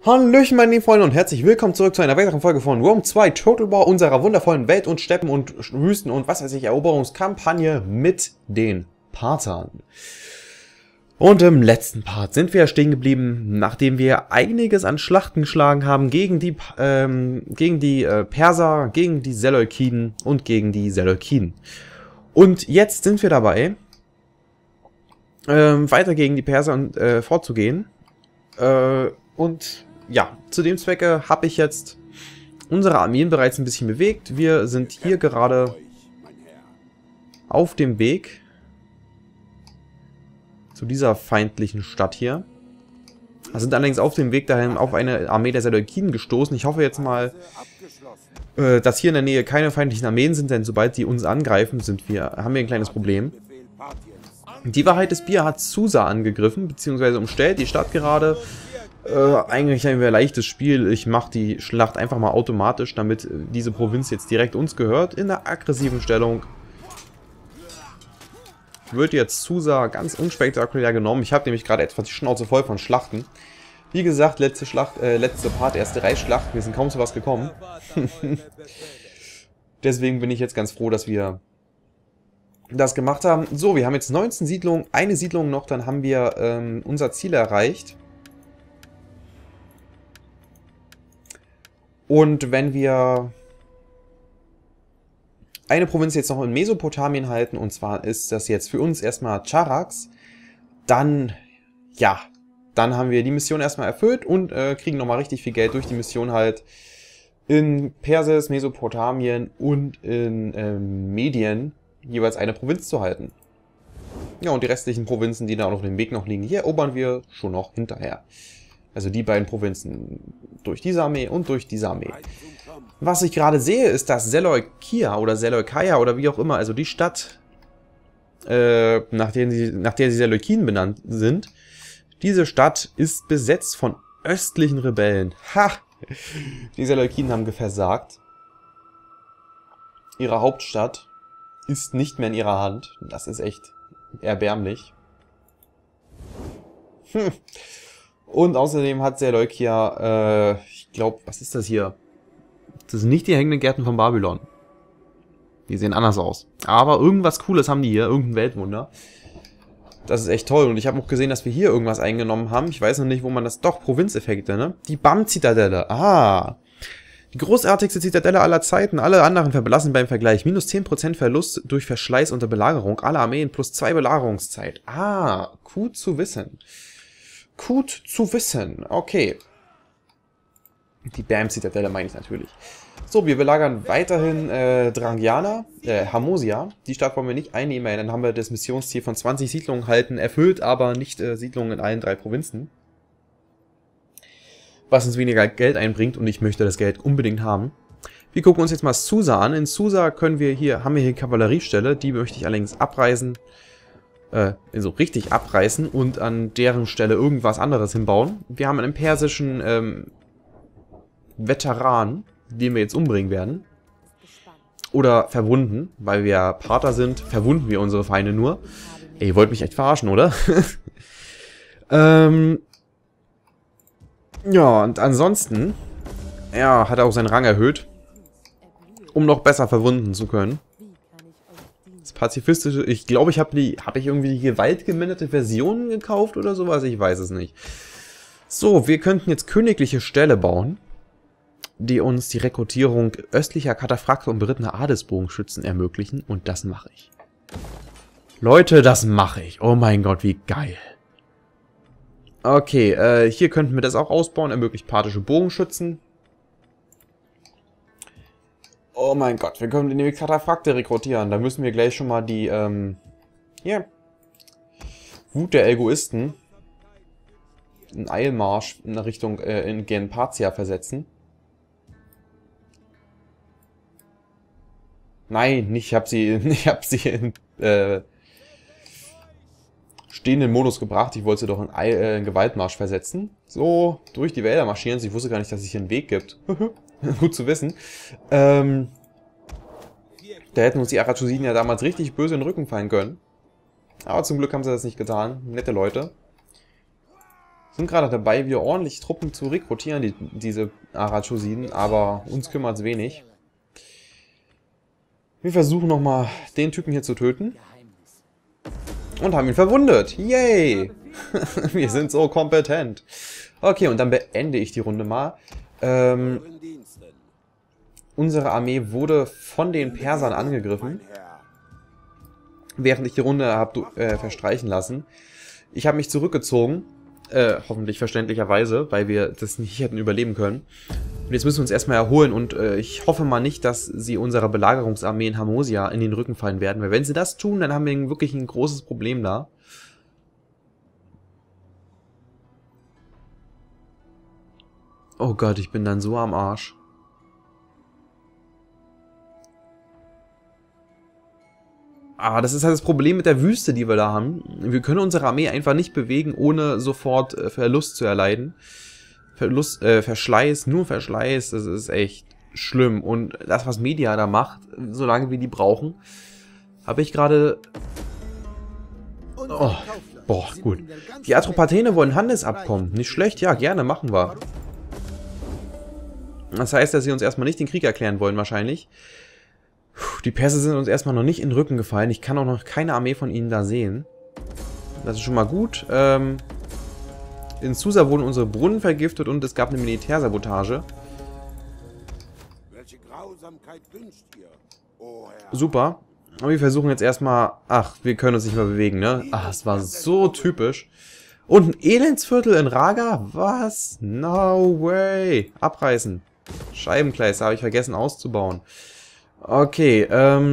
Hallöchen meine lieben Freunde und herzlich willkommen zurück zu einer weiteren Folge von Rome 2 Total War, unserer wundervollen Welt- und Steppen- und Wüsten- und was weiß ich, Eroberungskampagne mit den Parthern. Und im letzten Part sind wir stehen geblieben, nachdem wir einiges an Schlachten geschlagen haben gegen die Perser, gegen die Seleukiden und gegen die Seleukiden. Und jetzt sind wir dabei, weiter gegen die Perser vorzugehen. Und ja, zu dem Zwecke habe ich jetzt unsere Armeen bereits ein bisschen bewegt. Wir sind hier gerade auf dem Weg zu dieser feindlichen Stadt hier. Wir sind allerdings auf dem Weg dahin auf eine Armee der Seleukiden gestoßen. Ich hoffe jetzt mal, dass hier in der Nähe keine feindlichen Armeen sind, denn sobald die uns angreifen, haben wir ein kleines Problem. Die Wahrheit ist, Bier hat Susa angegriffen, beziehungsweise umstellt die Stadt gerade. Eigentlich ein leichtes Spiel. Ich mache die Schlacht einfach mal automatisch, damit diese Provinz jetzt direkt uns gehört. In der aggressiven Stellung wird jetzt Susa ganz unspektakulär genommen. Ich habe nämlich gerade etwas die Schnauze voll von Schlachten. Wie gesagt, letzte Part, erste Reichsschlacht. Wir sind kaum zu was gekommen. Deswegen bin ich jetzt ganz froh, dass wir das gemacht haben. So, wir haben jetzt 19 Siedlungen, eine Siedlung noch, dann haben wir unser Ziel erreicht. Und wenn wir eine Provinz jetzt noch in Mesopotamien halten, und zwar ist das jetzt für uns erstmal Charax, dann, ja, dann haben wir die Mission erstmal erfüllt und kriegen nochmal richtig viel Geld durch die Mission halt in Persis, Mesopotamien und in Medien jeweils eine Provinz zu halten. Ja, und die restlichen Provinzen, die da auch noch auf dem Weg noch liegen, hier erobern wir schon noch hinterher. Also die beiden Provinzen durch diese Armee und durch diese Armee. Was ich gerade sehe, ist, dass Seleukia oder Seleukeia oder wie auch immer, also die Stadt, nach der die Seleukiden benannt sind, diese Stadt ist besetzt von östlichen Rebellen. Ha! Die Seleukiden haben versagt. Ihre Hauptstadt ist nicht mehr in ihrer Hand. Das ist echt erbärmlich. Und außerdem hat Seleukia, ich glaube, was ist das hier? Das sind nicht die hängenden Gärten von Babylon. Die sehen anders aus. Aber irgendwas Cooles haben die hier, irgendein Weltwunder. Das ist echt toll. Und ich habe auch gesehen, dass wir hier irgendwas eingenommen haben. Ich weiß noch nicht, wo man das... Doch, Provinzeffekte, ne? Die BAM-Zitadelle. Ah. Die großartigste Zitadelle aller Zeiten. Alle anderen verblassen beim Vergleich. Minus 10% Verlust durch Verschleiß unter Belagerung. Alle Armeen plus 2 Belagerungszeit. Ah, gut zu wissen. Gut zu wissen. Okay. Die BAM-Zitadelle meine ich natürlich. So, wir belagern weiterhin Drangiana, Hamosia. Die Stadt wollen wir nicht einnehmen. Dann haben wir das Missionsziel von 20 Siedlungen halten erfüllt, aber nicht Siedlungen in allen 3 Provinzen. Was uns weniger Geld einbringt und ich möchte das Geld unbedingt haben. Wir gucken uns jetzt mal Susa an. In Susa haben wir hier eine Kavalleriestelle. Die möchte ich allerdings abreißen. So richtig abreißen und an deren Stelle irgendwas anderes hinbauen. Wir haben einen persischen Veteran, den wir jetzt umbringen werden. Oder verwunden, weil wir Parther sind, verwunden wir unsere Feinde nur. Ey, ihr wollt mich echt verarschen, oder? Ja, und ansonsten, ja, hat er auch seinen Rang erhöht, um noch besser verwunden zu können. Das pazifistische, ich glaube, habe ich irgendwie die gewaltgeminderte Version gekauft oder sowas? Ich weiß es nicht. So, wir könnten jetzt königliche Ställe bauen, die uns die Rekrutierung östlicher Kataphrакte und berittener Adelsbogenschützen ermöglichen. Und das mache ich. Leute, das mache ich. Oh mein Gott, wie geil. Okay, hier könnten wir das auch ausbauen. Ermöglicht parthische Bogenschützen. Oh mein Gott, wir können die Kataphrakte rekrutieren. Da müssen wir gleich schon mal die, hier. Wut der Egoisten. Einen Eilmarsch in Richtung, in Genpatia versetzen. Nein, ich habe sie in stehenden Modus gebracht. Ich wollte sie doch in Gewaltmarsch versetzen. So, durch die Wälder marschieren. Ich wusste gar nicht, dass es hier einen Weg gibt. Gut zu wissen. Da hätten uns die Aratusiden ja damals richtig böse in den Rücken fallen können. Aber zum Glück haben sie das nicht getan. Nette Leute. Sind gerade dabei, wieder ordentlich Truppen zu rekrutieren, diese Arachosiden, aber uns kümmert es wenig. Wir versuchen nochmal, den Typen hier zu töten. Und haben ihn verwundet. Yay! Wir sind so kompetent. Okay, und dann beende ich die Runde mal. Unsere Armee wurde von den Persern angegriffen, während ich die Runde habe verstreichen lassen. Ich habe mich zurückgezogen, hoffentlich verständlicherweise, weil wir das nicht hätten überleben können. Und jetzt müssen wir uns erstmal erholen und ich hoffe mal nicht, dass sie unserer Belagerungsarmee in Harmosia in den Rücken fallen werden, weil wenn sie das tun, dann haben wir wirklich ein großes Problem da. Oh Gott, ich bin dann so am Arsch. Ah, das ist halt das Problem mit der Wüste, die wir da haben. Wir können unsere Armee einfach nicht bewegen, ohne sofort Verlust zu erleiden. Verschleiß, nur Verschleiß, das ist echt schlimm. Und das, was Media da macht, solange wir die brauchen, habe ich gerade... Oh, boah, gut. Die Atropatene wollen Handelsabkommen. Nicht schlecht, ja, gerne, machen wir. Das heißt, dass sie uns erstmal nicht den Krieg erklären wollen, wahrscheinlich. Die Perser sind uns erstmal noch nicht in den Rücken gefallen. Ich kann auch noch keine Armee von ihnen da sehen. Das ist schon mal gut. In Susa wurden unsere Brunnen vergiftet und es gab eine Militärsabotage. Welche Grausamkeit wünscht ihr, o Herr? Super. Aber wir versuchen jetzt erstmal... Ach, wir können uns nicht mehr bewegen, ne? Ach, es war so typisch. Und ein Elendsviertel in Raga? Was? No way. Abreißen. Scheibenkleister habe ich vergessen auszubauen. Okay,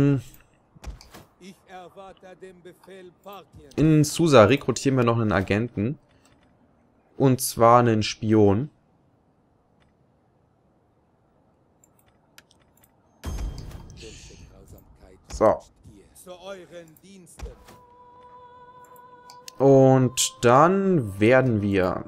in Susa rekrutieren wir noch einen Agenten. Und zwar einen Spion. So. Und dann werden wir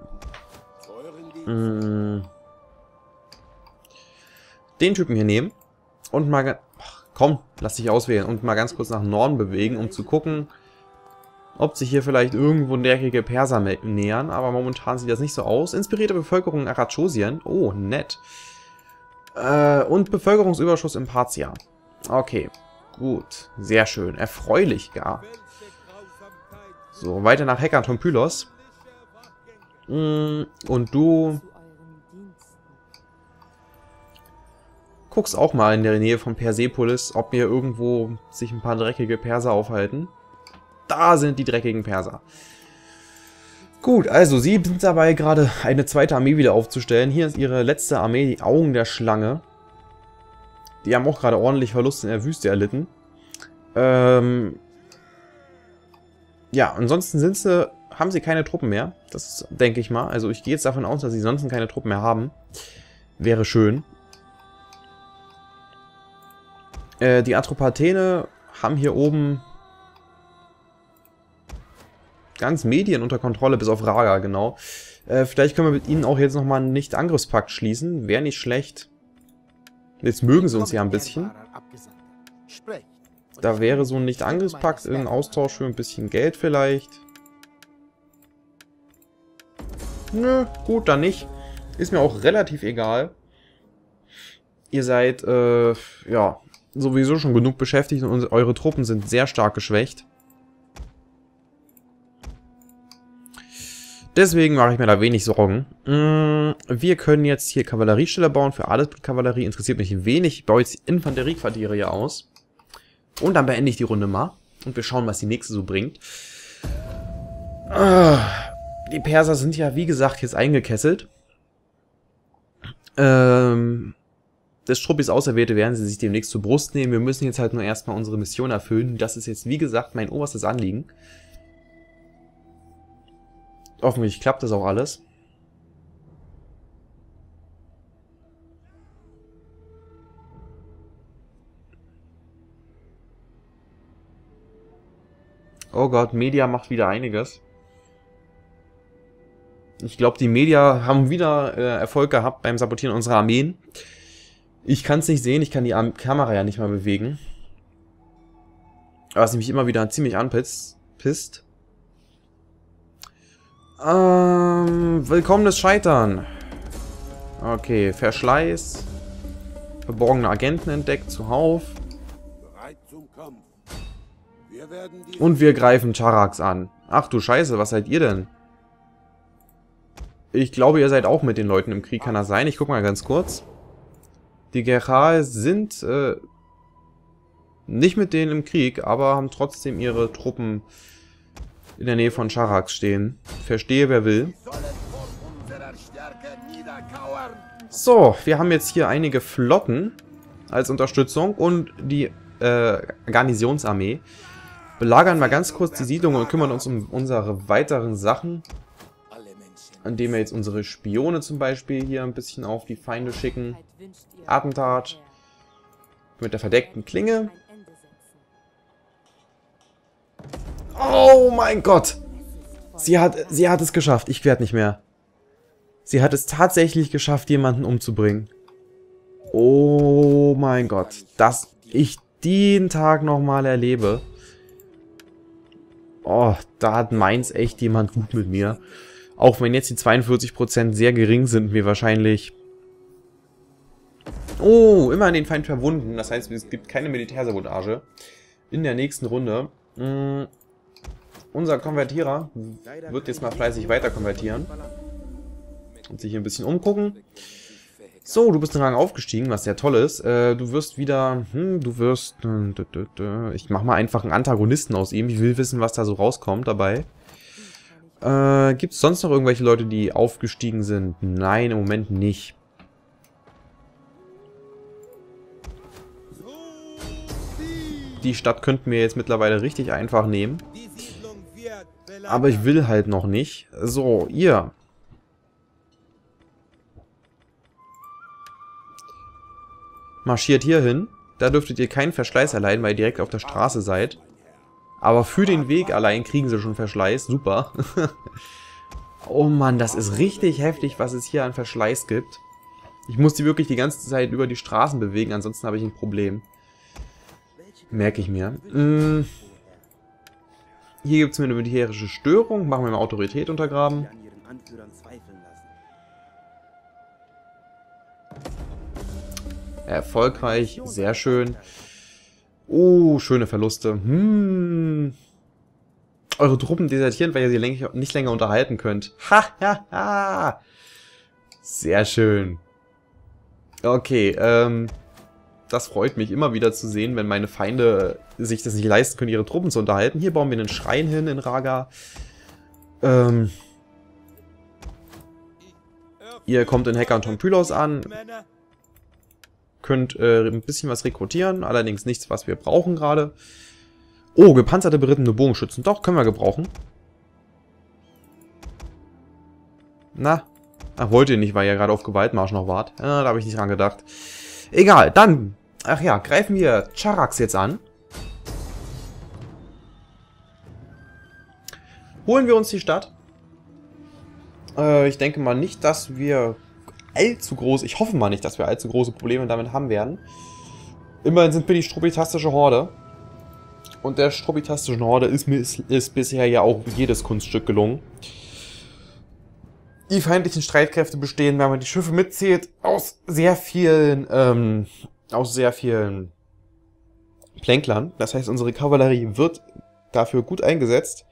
den Typen hier nehmen und mal... Komm, lass dich auswählen und mal ganz kurz nach Norden bewegen, um zu gucken, ob sich hier vielleicht irgendwo dreckige Perser nähern. Aber momentan sieht das nicht so aus. Inspirierte Bevölkerung in Arachosien. Oh, nett. Und Bevölkerungsüberschuss in Parthia. Okay, gut. Sehr schön. Erfreulich gar. So, weiter nach Hekatonpylos. Und du... guck's auch mal in der Nähe von Persepolis, ob mir irgendwo sich ein paar dreckige Perser aufhalten. Da sind die dreckigen Perser. Gut, also sie sind dabei gerade eine zweite Armee wieder aufzustellen. Hier ist ihre letzte Armee, die Augen der Schlange. Die haben auch gerade ordentlich Verluste in der Wüste erlitten. Ja, ansonsten haben sie keine Truppen mehr. Das denke ich mal. Also ich gehe jetzt davon aus, dass sie sonst keine Truppen mehr haben. Wäre schön. Die Atropatene haben hier oben ganz Medien unter Kontrolle, bis auf Raga, genau. Vielleicht können wir mit ihnen auch jetzt nochmal einen Nicht-Angriffspakt schließen. Wäre nicht schlecht. Jetzt mögen sie uns ja ein bisschen. Da wäre so ein Nicht-Angriffspakt, ein Austausch für ein bisschen Geld vielleicht. Nö, gut, dann nicht. Ist mir auch relativ egal. Ihr seid, ja... sowieso schon genug beschäftigt und eure Truppen sind sehr stark geschwächt. Deswegen mache ich mir da wenig Sorgen. Wir können jetzt hier Kavalleriestelle bauen für alles mit Kavallerie. Interessiert mich wenig. Ich baue jetzt die Infanteriequartiere hier aus. Und dann beende ich die Runde mal. Und wir schauen, was die nächste so bringt. Die Perser sind ja, wie gesagt, jetzt eingekesselt. Des Struppis Auserwählte werden sie sich demnächst zur Brust nehmen. Wir müssen jetzt halt nur erstmal unsere Mission erfüllen. Das ist jetzt, wie gesagt, mein oberstes Anliegen. Hoffentlich klappt das auch alles. Oh Gott, Media macht wieder einiges. Ich glaube, die Media haben wieder Erfolg gehabt beim Sabotieren unserer Armeen. Ich kann es nicht sehen, ich kann die Kamera ja nicht mal bewegen. Was mich immer wieder ziemlich anpisst. Willkommenes Scheitern. Okay, Verschleiß. Verborgene Agenten entdeckt, zuhauf. Bereit zum Kampf. Wir werden die Und wir greifen Charax an. Ach du Scheiße, was seid ihr denn? Ich glaube, ihr seid auch mit den Leuten im Krieg, kann das sein? Ich guck mal ganz kurz. Die Gerhal sind nicht mit denen im Krieg, aber haben trotzdem ihre Truppen in der Nähe von Charax stehen. Verstehe, wer will. So, wir haben jetzt hier einige Flotten als Unterstützung und die Garnisonsarmee. Belagern mal ganz kurz die Siedlung und kümmern uns um unsere weiteren Sachen. Indem wir jetzt unsere Spione zum Beispiel hier ein bisschen auf die Feinde schicken. Attentat. Mit der verdeckten Klinge. Oh mein Gott! Sie hat es geschafft. Ich werde nicht mehr. Sie hat es tatsächlich geschafft, jemanden umzubringen. Oh mein Gott. Dass ich den Tag nochmal erlebe. Oh, da hat Mainz echt jemand gut mit mir. Auch wenn jetzt die 42% sehr gering sind, wir wahrscheinlich... Oh, immerhin den Feind verwunden. Das heißt, es gibt keine Militärsabotage. In der nächsten Runde. Unser Konvertierer wird jetzt mal fleißig weiter konvertieren. Und sich hier ein bisschen umgucken. So, du bist einen Rang aufgestiegen, was sehr toll ist. Du wirst wieder... ich mach mal einfach einen Antagonisten aus ihm. Ich will wissen, was da so rauskommt dabei. Gibt es sonst noch irgendwelche Leute, die aufgestiegen sind? Nein, im Moment nicht. Die Stadt könnten wir jetzt mittlerweile richtig einfach nehmen. Aber ich will halt noch nicht. So, ihr. Marschiert hier hin. Da dürftet ihr keinen Verschleiß erleiden, weil ihr direkt auf der Straße seid. Aber für den Weg allein kriegen sie schon Verschleiß. Super. Oh Mann, das ist richtig heftig, was es hier an Verschleiß gibt. Ich muss die wirklich die ganze Zeit über die Straßen bewegen, ansonsten habe ich ein Problem. Merke ich mir. Hier gibt es eine militärische Störung. Machen wir mal Autorität untergraben. Erfolgreich, sehr schön. Oh, schöne Verluste. Eure Truppen desertieren, weil ihr sie nicht länger unterhalten könnt. Ha, ha, ha. Sehr schön. Okay, das freut mich immer wieder zu sehen, wenn meine Feinde sich das nicht leisten können, ihre Truppen zu unterhalten. Hier bauen wir einen Schrein hin in Raga. Ihr kommt in Hacker und Tompylos an. Könnt ein bisschen was rekrutieren, allerdings nichts, was wir brauchen gerade. Oh, gepanzerte, berittene Bogenschützen. Doch, können wir gebrauchen. Na? Ach, wollt ihr nicht, weil ihr gerade auf Gewaltmarsch noch wart. Da habe ich nicht dran gedacht. Egal, dann... Ach ja, greifen wir Charax jetzt an. Holen wir uns die Stadt. Ich denke mal nicht, dass wir... Ich hoffe mal nicht, dass wir allzu große Probleme damit haben werden. Immerhin sind wir die struppitastische Horde. Und der struppitastischen Horde ist bisher ja auch jedes Kunststück gelungen. Die feindlichen Streitkräfte bestehen, wenn man die Schiffe mitzählt, aus sehr vielen Plänklern. Das heißt, unsere Kavallerie wird dafür gut eingesetzt.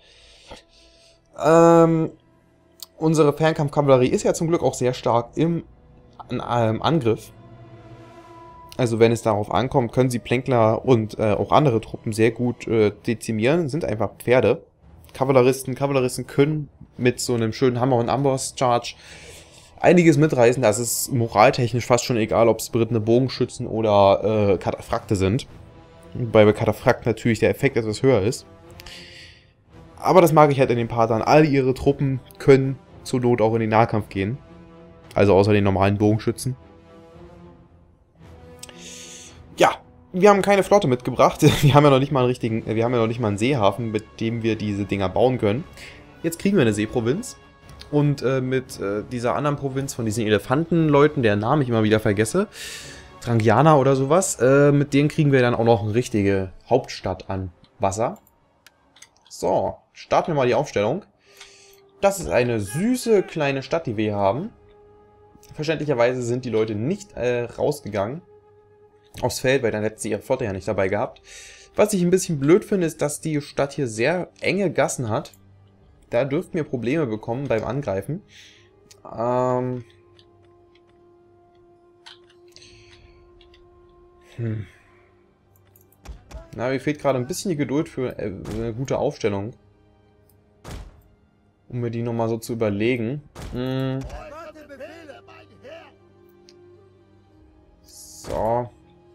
Unsere Fernkampfkavallerie ist ja zum Glück auch sehr stark im Angriff. Also wenn es darauf ankommt, können sie Plänkler und auch andere Truppen sehr gut dezimieren. Sind einfach Pferde. Kavalleristen können mit so einem schönen Hammer- und Amboss-Charge einiges mitreißen. Das ist moraltechnisch fast schon egal, ob es berittene Bogenschützen oder Kataphrakte sind. Wobei bei Kataphrakten natürlich der Effekt etwas höher ist. Aber das mag ich halt in den Partern. All ihre Truppen können zur Not auch in den Nahkampf gehen. Also außer den normalen Bogenschützen. Ja, wir haben keine Flotte mitgebracht. Wir haben ja noch nicht mal einen Seehafen, mit dem wir diese Dinger bauen können. Jetzt kriegen wir eine Seeprovinz. Und mit dieser anderen Provinz von diesen Elefantenleuten, deren Namen ich immer wieder vergesse, Trangiana oder sowas, mit denen kriegen wir dann auch noch eine richtige Hauptstadt an Wasser. So, starten wir mal die Aufstellung. Das ist eine süße kleine Stadt, die wir hier haben. Verständlicherweise sind die Leute nicht rausgegangen aufs Feld, weil dann hätten sie ihre Flotte ja nicht dabei gehabt. Was ich ein bisschen blöd finde, ist, dass die Stadt hier sehr enge Gassen hat. Da dürften wir Probleme bekommen beim Angreifen. Na, mir fehlt gerade ein bisschen die Geduld für eine gute Aufstellung. Um mir die nochmal so zu überlegen. So.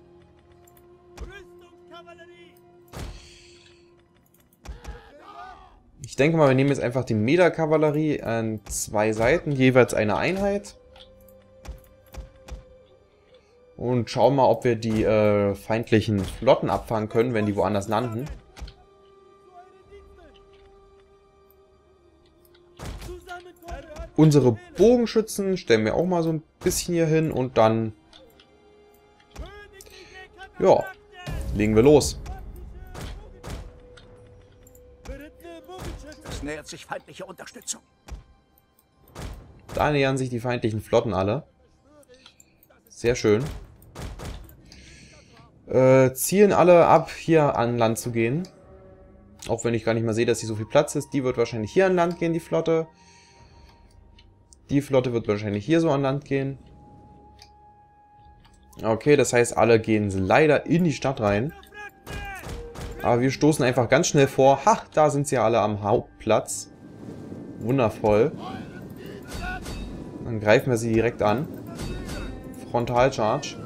Ich denke mal, wir nehmen jetzt einfach die Meter-Kavallerie an 2 Seiten, jeweils eine Einheit. Und schauen mal, ob wir die feindlichen Flotten abfangen können, wenn die woanders landen. Unsere Bogenschützen stellen wir auch mal so ein bisschen hier hin und dann... Ja, legen wir los. Es nähert sich feindliche Unterstützung. Da nähern sich die feindlichen Flotten alle. Sehr schön. Zielen alle ab, hier an Land zu gehen. Auch wenn ich gar nicht mal sehe, dass hier so viel Platz ist. Die wird wahrscheinlich hier an Land gehen, die Flotte. Die Flotte wird wahrscheinlich hier so an Land gehen. Okay, das heißt, alle gehen leider in die Stadt rein. Aber wir stoßen einfach ganz schnell vor. Ha, da sind sie alle am Hauptplatz. Wundervoll. Dann greifen wir sie direkt an. Frontalcharge.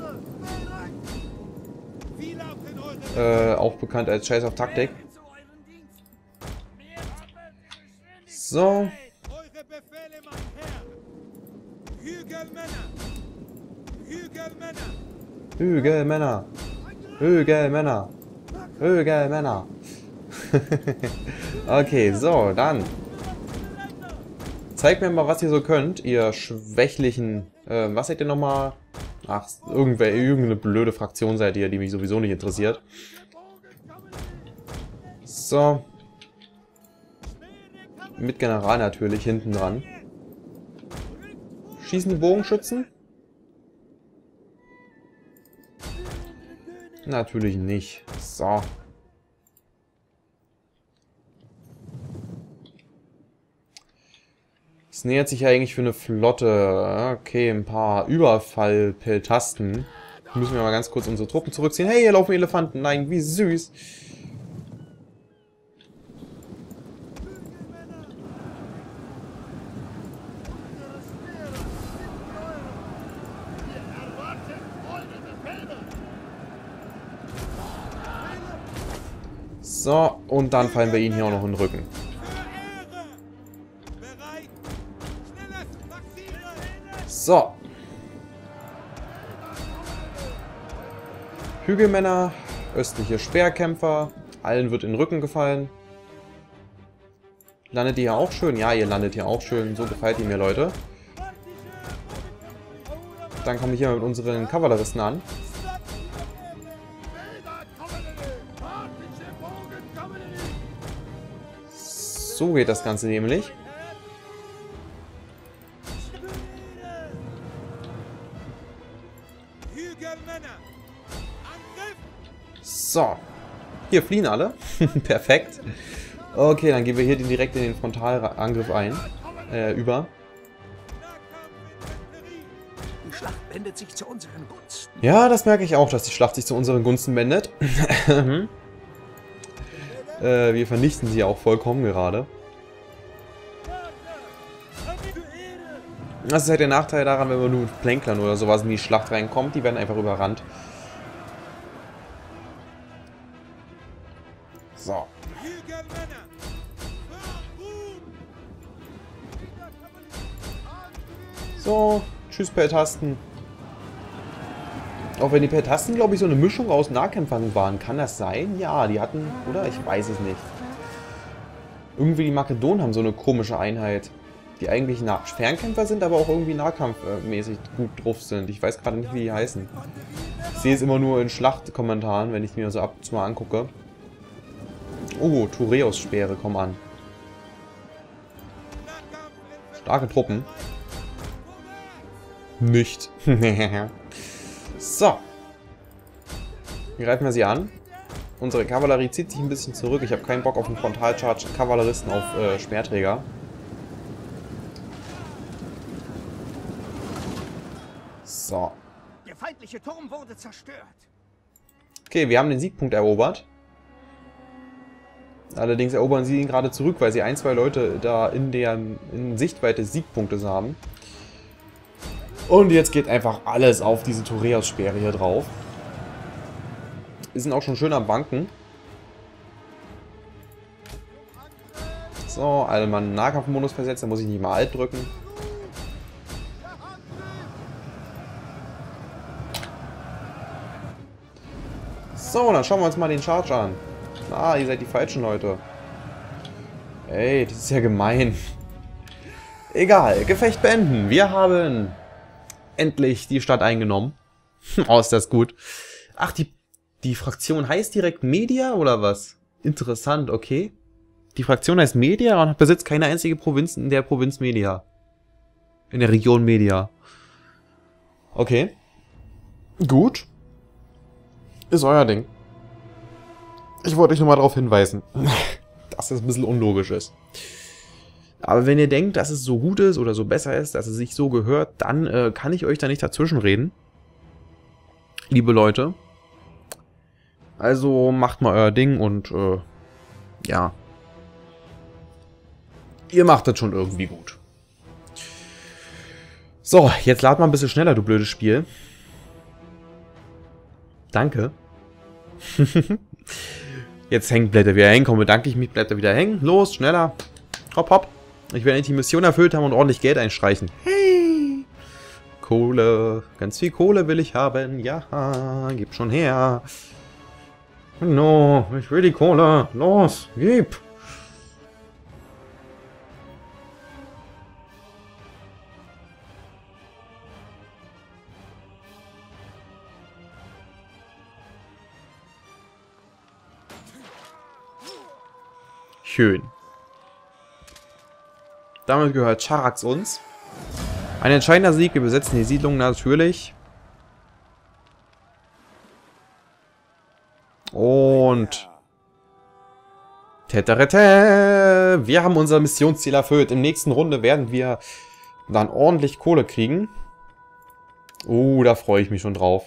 Auch bekannt als Chase of Taktik. So. Hügelmänner. Hügelmänner. Hügelmänner. Okay, so, dann. Zeigt mir mal, was ihr so könnt, ihr schwächlichen... was seid ihr nochmal? Ach, irgendeine blöde Fraktion seid ihr, die mich sowieso nicht interessiert. So. Mit General natürlich, hinten dran. Schießen die Bogenschützen? Natürlich nicht. So. Es nähert sich ja eigentlich für eine Flotte. Okay, ein paar Überfall-Peltasten. Müssen wir mal ganz kurz unsere Truppen zurückziehen. Hey, hier laufen Elefanten. Nein, wie süß. So, und dann fallen wir ihnen hier auch noch in den Rücken. So. Hügelmänner, östliche Speerkämpfer, allen wird in den Rücken gefallen. Landet ihr hier auch schön? Ja, ihr landet hier auch schön. So gefällt ihr mir, Leute. Dann komme ich hier mit unseren Kavalleristen an. So geht das Ganze nämlich. So. Hier fliehen alle. Perfekt. Okay, dann gehen wir hier direkt in den Frontalangriff ein. Über. Die Schlacht wendet sich zu unseren Gunsten. Ja, das merke ich auch, dass die Schlacht sich zu unseren Gunsten wendet. Wir vernichten sie auch vollkommen gerade. Das ist halt der Nachteil daran, wenn man nur mit Plänklern oder sowas in die Schlacht reinkommt. Die werden einfach überrannt. So. So, tschüss Peltasten. Auch wenn die Peltasten, glaube ich, so eine Mischung aus Nahkämpfern waren. Kann das sein? Ja, die hatten... Oder? Ich weiß es nicht. Irgendwie die Makedonen haben so eine komische Einheit. Die eigentlich Fernkämpfer sind, aber auch irgendwie nahkampfmäßig gut drauf sind. Ich weiß gerade nicht, wie die heißen. Ich sehe es immer nur in Schlachtkommentaren, wenn ich mir so ab und zu mal angucke. Oh, Tureus-Speere kommen an. Starke Truppen. Nicht. So. Greifen wir sie an. Unsere Kavallerie zieht sich ein bisschen zurück. Ich habe keinen Bock auf einen Frontalcharge Kavalleristen auf Speerträger. So. Der feindliche Turm wurde zerstört. Okay, wir haben den Siegpunkt erobert. Allerdings erobern sie ihn gerade zurück, weil sie ein, zwei Leute da in Sichtweite des Siegpunktes haben. Und jetzt geht einfach alles auf diese Toreus-Speere hier drauf. Wir sind auch schon schön am Banken. So, alle mal einen Nahkampfmodus versetzt, da muss ich nicht mal Alt drücken. So, dann schauen wir uns mal den Charge an. Ah, ihr seid die falschen Leute. Ey, das ist ja gemein. Egal, Gefecht beenden. Wir haben endlich die Stadt eingenommen. Oh, ist das gut. Ach, die Fraktion heißt direkt Media oder was? Interessant, okay. Die Fraktion heißt Media und besitzt keine einzige Provinz in der Provinz Media. In der Region Media. Okay. Gut. Ist euer Ding. Ich wollte euch nur mal darauf hinweisen, dass es ein bisschen unlogisch ist. Aber wenn ihr denkt, dass es so gut ist oder so besser ist, dass es sich so gehört, dann kann ich euch da nicht dazwischenreden. Liebe Leute. Also macht mal euer Ding und ja. Ihr macht das schon irgendwie gut. So, jetzt lad mal ein bisschen schneller, du blödes Spiel. Danke. Jetzt hängt, bleibt er wieder hängen. Komm, bedanke ich mich, bleibt er wieder hängen. Los, schneller. Hopp, hopp. Ich werde endlich die Mission erfüllt haben und ordentlich Geld einstreichen. Hey! Kohle. Ganz viel Kohle will ich haben. Ja, gib schon her. No, ich will die Kohle. Los, gib. Schön. Damit gehört Charax uns. Ein entscheidender Sieg, wir besetzen die Siedlung natürlich. Und... Teterete! Wir haben unser Missionsziel erfüllt. Im nächsten Runde werden wir dann ordentlich Kohle kriegen. Da freue ich mich schon drauf.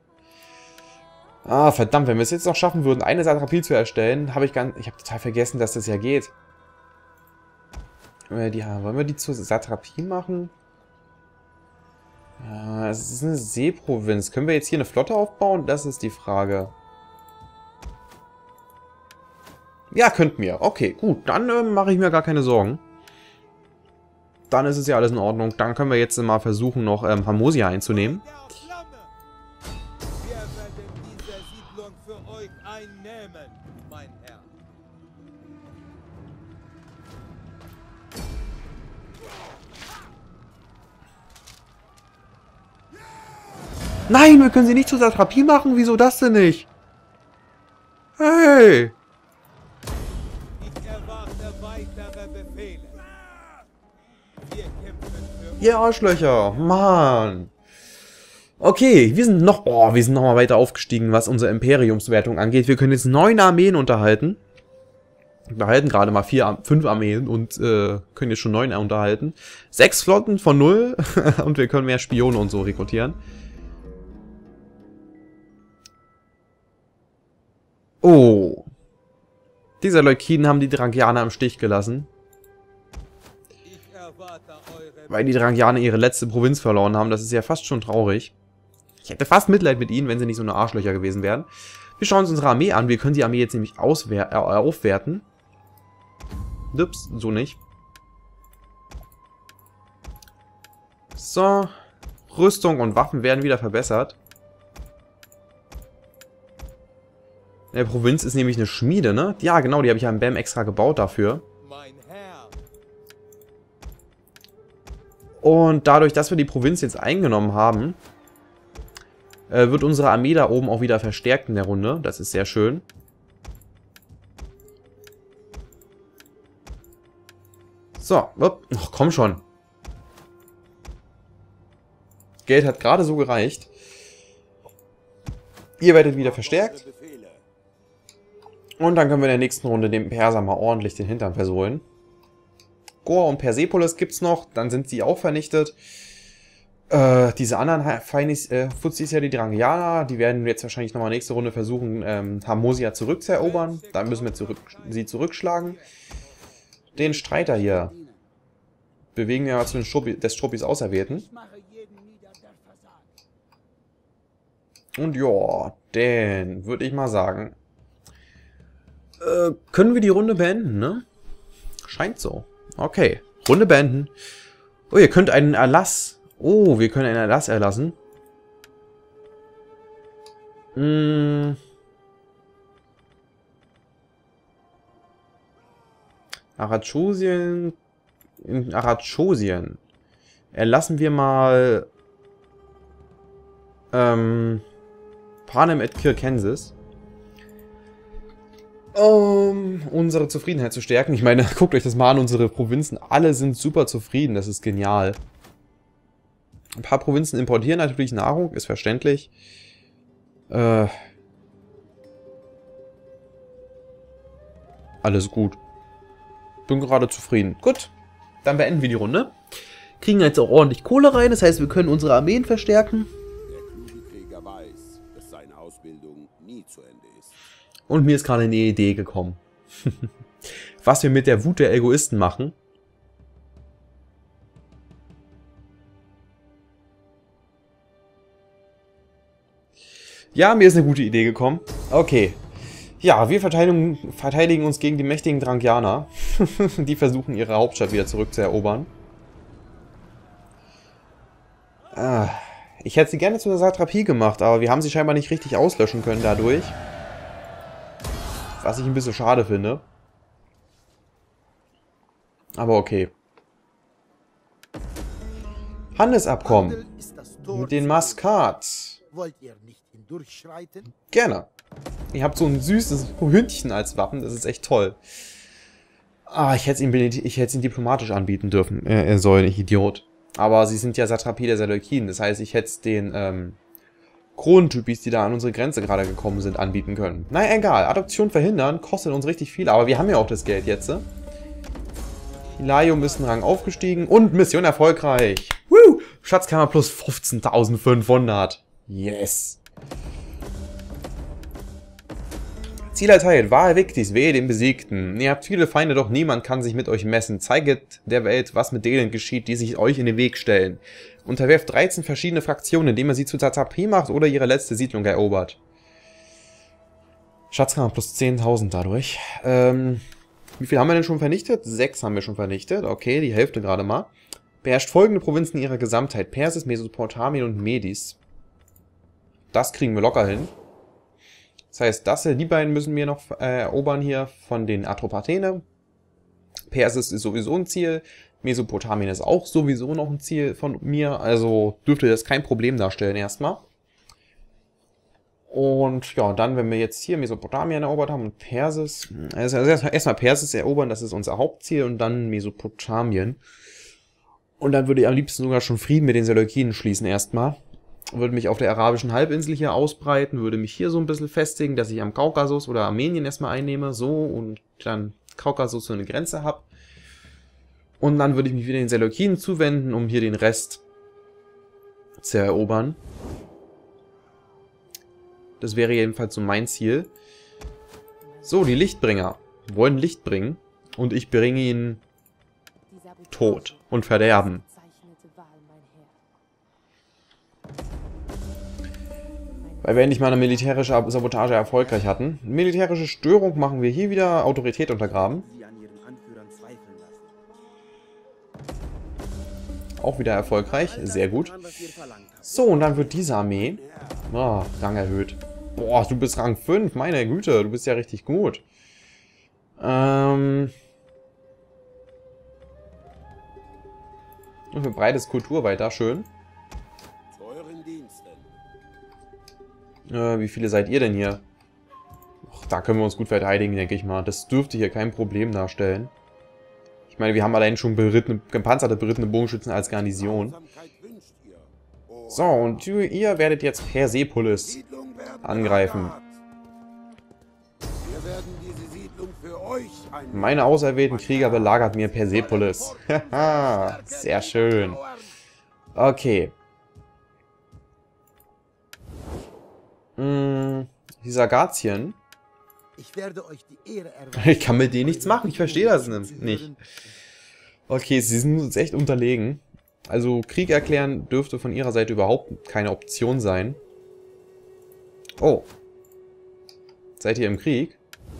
Ah, verdammt, wenn wir es jetzt noch schaffen würden, eine Satrapie zu erstellen, ich habe total vergessen, dass das ja geht. Wollen wir die zur Satrapie machen? Ja, es ist eine Seeprovinz. Können wir jetzt hier eine Flotte aufbauen? Das ist die Frage. Ja, könnten wir. Okay, gut. Dann mache ich mir gar keine Sorgen. Dann ist es ja alles in Ordnung. Dann können wir jetzt mal versuchen, noch Hamosia einzunehmen. Nein, wir können sie nicht zur Satrapie machen. Wieso das denn nicht? Hey! Ich erwarte weitere Befehle. Ihr Arschlöcher. Mann. Okay, wir sind noch mal weiter aufgestiegen, was unsere Imperiumswertung angeht. Wir können jetzt 9 Armeen unterhalten. Wir halten gerade mal 5 Armeen und können jetzt schon 9 unterhalten. 6 Flotten von 0 und wir können mehr Spione und so rekrutieren. Oh. Diese Leukiden haben die Drangianer im Stich gelassen. Weil die Drangianer ihre letzte Provinz verloren haben. Das ist ja fast schon traurig. Ich hätte fast Mitleid mit ihnen, wenn sie nicht so eine Arschlöcher gewesen wären. Wir schauen uns unsere Armee an. Wir können die Armee jetzt nämlich aufwerten. Ups, so nicht. So. Rüstung und Waffen werden wieder verbessert. In der Provinz ist nämlich eine Schmiede, ne? Ja, genau, die habe ich ja im BAM extra gebaut dafür. Und dadurch, dass wir die Provinz jetzt eingenommen haben, wird unsere Armee da oben auch wieder verstärkt in der Runde. Das ist sehr schön. So, ach, komm schon. Geld hat gerade so gereicht. Ihr werdet wieder verstärkt. Und dann können wir in der nächsten Runde dem Perser mal ordentlich den Hintern versohlen. Goa und Persepolis gibt's noch, dann sind sie auch vernichtet. Diese anderen Fuzis ja, die Drangianer, die werden jetzt wahrscheinlich nochmal nächste Runde versuchen, Harmosia zurückzuerobern. Da müssen wir sie zurückschlagen. Den Streiter hier bewegen wir mal zu den des Struppis Auserwählten. Und ja, den würde ich mal sagen. Können wir die Runde beenden, ne? Scheint so. Okay, Runde beenden. Oh, ihr könnt einen Erlass. Oh, wir können einen Erlass erlassen. Arachosien. In Arachosien erlassen wir mal Panem et Kirkensis. Unsere Zufriedenheit zu stärken. Ich meine, guckt euch das mal an, unsere Provinzen, alle sind super zufrieden, das ist genial. Ein paar Provinzen importieren natürlich Nahrung, ist verständlich. Alles gut. Bin gerade zufrieden. Gut, dann beenden wir die Runde. Kriegen jetzt auch ordentlich Kohle rein, das heißt, wir können unsere Armeen verstärken. Der kluge Krieger weiß, dass seine Ausbildung nie zu Ende ist. Und mir ist gerade eine Idee gekommen. Was wir mit der Wut der Egoisten machen. Ja, mir ist eine gute Idee gekommen. Okay. Ja, wir verteidigen uns gegen die mächtigen Drangianer. Die versuchen, ihre Hauptstadt wieder zurückzuerobern. Ich hätte sie gerne zu einer Satrapie gemacht, aber wir haben sie scheinbar nicht richtig auslöschen können dadurch. Was ich ein bisschen schade finde. Aber okay. Handelsabkommen. Mit den Maskat. Wollt ihr nicht hindurchschreiten? Gerne. Ihr habt so ein süßes Hündchen als Wappen, das ist echt toll. Ah, ich hätte es ihm diplomatisch anbieten dürfen. Er soll nicht, Idiot. Aber sie sind ja Satrapie der Seleukiden, das heißt, ich hätte es den Kronentypis, die da an unsere Grenze gerade gekommen sind, anbieten können. Naja, egal. Adoption verhindern kostet uns richtig viel, aber wir haben ja auch das Geld jetzt. Hilarium ist ein Rang aufgestiegen und Mission erfolgreich. Woo! Schatzkammer plus 15.500. Yes. Ziel erteilt. Wahe Victis, wehe den Besiegten. Ihr habt viele Feinde, doch niemand kann sich mit euch messen. Zeiget der Welt, was mit denen geschieht, die sich euch in den Weg stellen. Unterwerft 13 verschiedene Fraktionen, indem ihr sie zu Satrapie macht oder ihre letzte Siedlung erobert. Schatzkammer plus 10.000 dadurch. Wie viel haben wir denn schon vernichtet? 6 haben wir schon vernichtet. Okay, die Hälfte gerade mal. Beherrscht folgende Provinzen in ihrer Gesamtheit. Persis, Mesopotamien und Medis. Das kriegen wir locker hin. Das heißt, die beiden müssen wir noch erobern hier von den Atropatene. Persis ist sowieso ein Ziel. Mesopotamien ist auch sowieso noch ein Ziel von mir. Also dürfte das kein Problem darstellen erstmal. Und ja, dann, wenn wir jetzt hier Mesopotamien erobert haben und Persis. Also erstmal Persis erobern, das ist unser Hauptziel. Und dann Mesopotamien. Und dann würde ich am liebsten sogar schon Frieden mit den Seleukiden schließen erstmal. Würde mich auf der arabischen Halbinsel hier ausbreiten, würde mich hier so ein bisschen festigen, dass ich am Kaukasus oder Armenien erstmal einnehme, so, und dann Kaukasus so eine Grenze habe. Und dann würde ich mich wieder den Seleukiden zuwenden, um hier den Rest zu erobern. Das wäre jedenfalls so mein Ziel. So, die Lichtbringer wollen Licht bringen und ich bringe ihnen Tod und Verderben. Weil wir endlich mal eine militärische Sabotage erfolgreich hatten. Militärische Störung machen wir hier wieder. Autorität untergraben. Auch wieder erfolgreich. Sehr gut. So, und dann wird diese Armee Rang erhöht. Boah, du bist Rang 5. Meine Güte, du bist ja richtig gut. Und für breites Kultur weiter. Schön. Wie viele seid ihr denn hier? Och, da können wir uns gut verteidigen, denke ich mal. Das dürfte hier kein Problem darstellen. Ich meine, wir haben allein schon gepanzerte berittene Bogenschützen als Garnison. So, und ihr werdet jetzt Persepolis Siedlung werden angreifen. belagert. Wir werden diese Siedlung für euch einnehmen. Meine auserwählten Krieger belagert mir Persepolis. Haha, sehr schön. Okay. Die Sargatien. Ich werde euch die Ehre Ich kann mit denen nichts machen, ich verstehe das nicht. Okay, sie sind uns echt unterlegen. Also Krieg erklären dürfte von ihrer Seite überhaupt keine Option sein. Oh. Seid ihr im Krieg?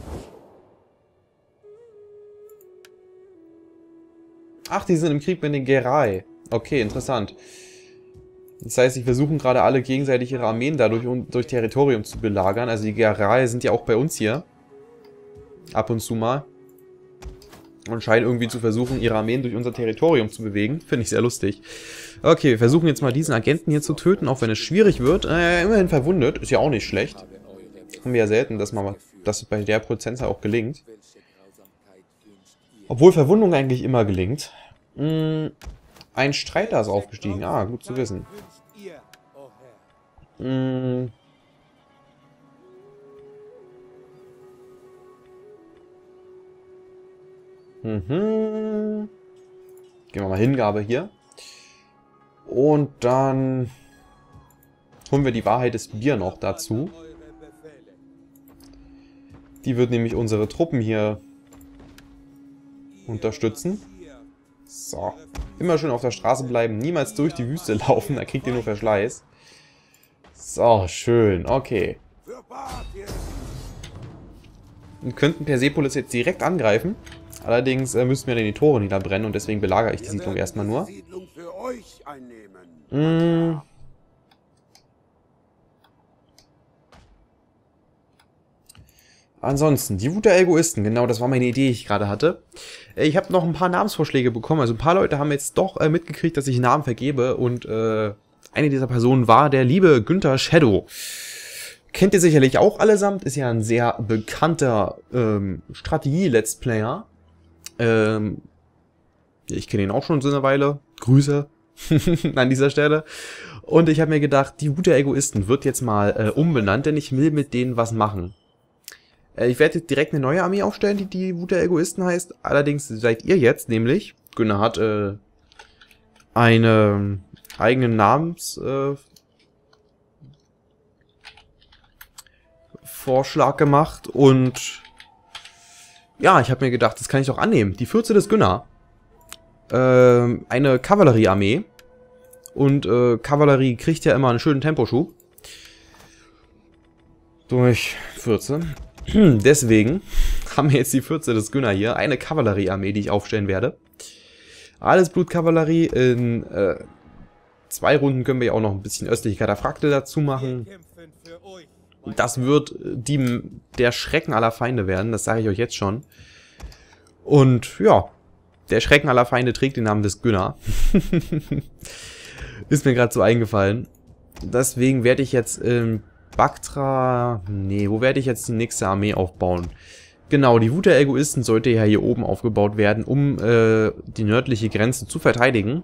Ach, die sind im Krieg mit den Gerai. Okay, interessant. Das heißt, sie versuchen gerade alle gegenseitig ihre Armeen dadurch durch Territorium zu belagern. Also die Gerai sind ja auch bei uns hier. Ab und zu mal. Und scheinen irgendwie zu versuchen, ihre Armeen durch unser Territorium zu bewegen. Finde ich sehr lustig. Okay, wir versuchen jetzt mal diesen Agenten hier zu töten, auch wenn es schwierig wird. Immerhin verwundet, ist ja auch nicht schlecht. Haben wir ja selten, dass das bei der Prozentzahl auch gelingt. Obwohl Verwundung eigentlich immer gelingt. Ein Streiter ist aufgestiegen. Ah, gut zu wissen. Mhm. Gehen wir mal Hingabe hier. Und dann holen wir die Wahrheit des Bier noch dazu. Die wird nämlich unsere Truppen hier unterstützen. So. Immer schön auf der Straße bleiben, niemals durch die Wüste laufen, da kriegt ihr nur Verschleiß. So, schön, okay. Wir könnten Persepolis jetzt direkt angreifen. Allerdings müssten wir dann die Tore niederbrennen und deswegen belagere ich die Siedlung erstmal nur. Ansonsten, die Wut der Egoisten, genau, das war meine Idee, die ich gerade hatte. Ich habe noch ein paar Namensvorschläge bekommen, also ein paar Leute haben jetzt doch mitgekriegt, dass ich Namen vergebe und eine dieser Personen war der liebe Günther Shadow. Kennt ihr sicherlich auch allesamt, ist ja ein sehr bekannter Strategie-Let's Player. Ich kenne ihn auch schon so eine Weile. Grüße an dieser Stelle. Und ich habe mir gedacht, die Wut der Egoisten wird jetzt mal umbenannt, denn ich will mit denen was machen. Ich werde jetzt direkt eine neue Armee aufstellen, die die Wut der Egoisten heißt. Allerdings seid ihr jetzt nämlich, Gunnar hat einen eigenen Vorschlag gemacht und ja, ich habe mir gedacht, das kann ich doch annehmen. Die Fürze des Gunnar. Eine Kavalleriearmee. Und Kavallerie kriegt ja immer einen schönen Temposchub. Durch Fürze. Deswegen haben wir jetzt die Fürze des Gunnar hier. Eine Kavalleriearmee, die ich aufstellen werde. Alles Blutkavallerie. In 2 Runden können wir ja auch noch ein bisschen östliche Kataphrакte dazu machen. Das wird der Schrecken aller Feinde werden, das sage ich euch jetzt schon. Und ja, der Schrecken aller Feinde trägt den Namen des Gunnar. Ist mir gerade so eingefallen. Deswegen werde ich jetzt in Bactra... Nee, wo werde ich jetzt die nächste Armee aufbauen? Genau, die Wut der Egoisten sollte ja hier oben aufgebaut werden, um die nördliche Grenze zu verteidigen.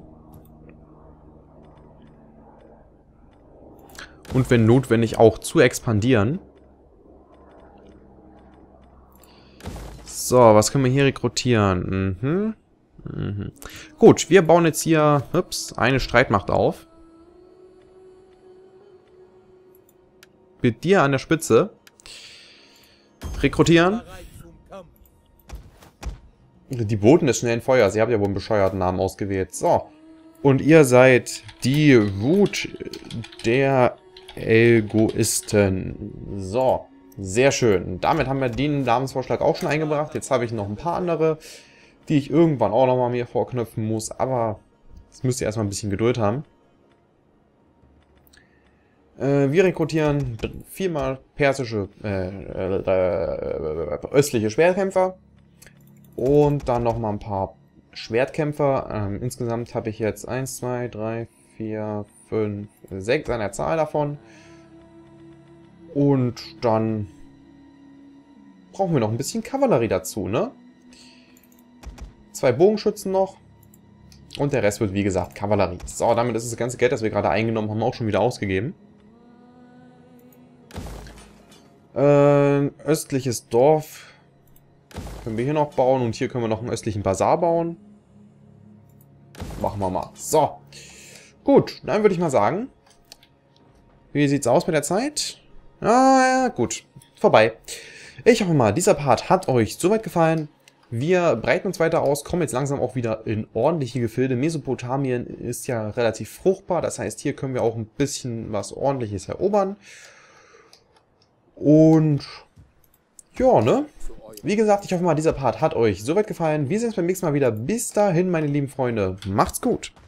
Und wenn notwendig auch zu expandieren. So, was können wir hier rekrutieren? Gut, wir bauen jetzt hier eine Streitmacht auf. Mit dir an der Spitze. Rekrutieren. Die Boten des schnellen Feuers. Ihr habt ja wohl einen bescheuerten Namen ausgewählt. So. Und ihr seid die Wut der Egoisten. So, sehr schön. Damit haben wir den Namensvorschlag auch schon eingebracht. Jetzt habe ich noch ein paar andere, die ich irgendwann auch nochmal mir vorknöpfen muss. Aber das müsst ihr erstmal ein bisschen Geduld haben. Wir rekrutieren 4-mal persische, östliche Schwertkämpfer. Und dann nochmal ein paar Schwertkämpfer. Insgesamt habe ich jetzt 1, 2, 3, 4, 5, 6 an der Zahl davon. Und dann brauchen wir noch ein bisschen Kavallerie dazu, ne? 2 Bogenschützen noch. Und der Rest wird, wie gesagt, Kavallerie. So, damit ist das ganze Geld, das wir gerade eingenommen haben, auch schon wieder ausgegeben. Östliches Dorf können wir hier noch bauen. Und hier können wir noch einen östlichen Bazar bauen. Machen wir mal. So. Gut, dann würde ich mal sagen, wie sieht's aus mit der Zeit? Ah, ja, gut. Vorbei. Ich hoffe mal, dieser Part hat euch soweit gefallen. Wir breiten uns weiter aus, kommen jetzt langsam auch wieder in ordentliche Gefilde. Mesopotamien ist ja relativ fruchtbar, das heißt, hier können wir auch ein bisschen was Ordentliches erobern. Und ja, ne? Wie gesagt, ich hoffe mal, dieser Part hat euch soweit gefallen. Wir sehen uns beim nächsten Mal wieder. Bis dahin, meine lieben Freunde. Macht's gut.